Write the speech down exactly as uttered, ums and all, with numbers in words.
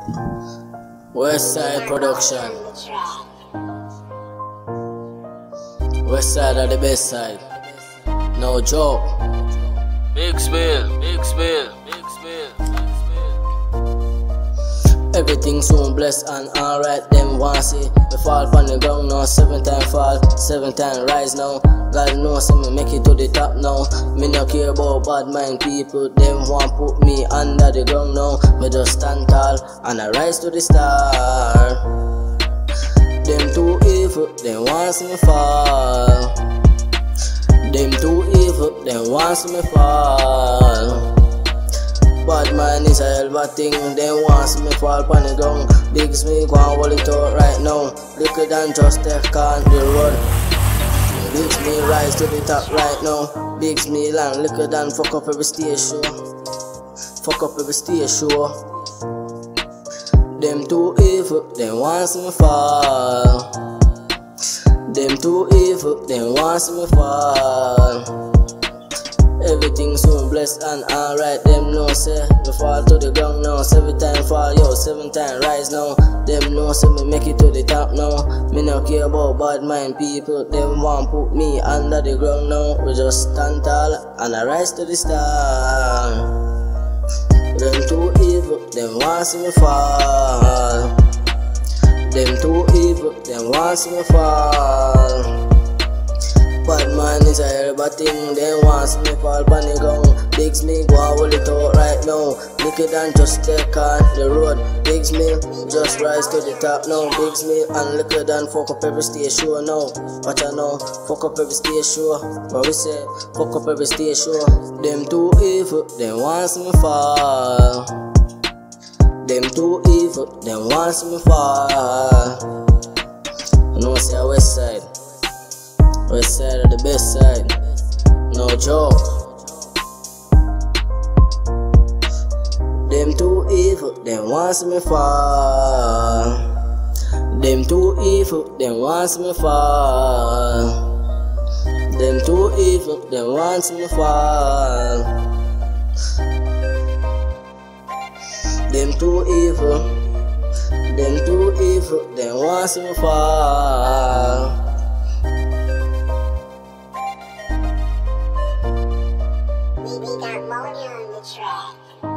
Westside Production. Westside are the best side. No joke. Big spill, big spill, big spill, big spill. Everything soon blessed and alright. Them want see me fall from the ground now. Seven time fall, seven time rise now. God knows see me make it to the top now. Me no care about bad mind people. Them want put me under the ground now. Me just stand tall and I rise to the star. Them too evil, them want see me fall. Them too evil, them want see me fall. Bad man is a hell of a thing, them want see me fall on the ground. Bigs me go and hold it out right now. Liquor than just take on the road. Bigs me rise to the top right now. Bigs me land liquor than fuck up every stage show. Fuck up every stage show. Them too evil, them want see me fall. Them too evil, them want see me fall. Everything soon blessed and alright. Them know say me fall to the ground now. Seven time fall, yo, seven time rise now. Them know say me make it to the top now. Me no care about bad mind people. Them want put me under the ground now. We just stand tall and I rise to the star. Them too evil, them want see me fall. Them too evil, them want see me fall. Bad man is a hell of a thing, them want see me fall on the ground. Bigs me go and hold it out right now. Liquor than just take on the road. Bigs me just rise to the top now. Bigs me and liquor than fuck up every stage show now. Watch I know, fuck up every stage show. What we say, fuck up every stage show. Them too evil, them want see me fall. Them too evil, them want see me fall. You know I say west side. West side are the best side. No joke. Them too evil, them want see me fall. Them too evil, them want see me fall. Them too evil, them want see me fall. Them too evil, them too evil, them want see me fall. We got Monia on the track.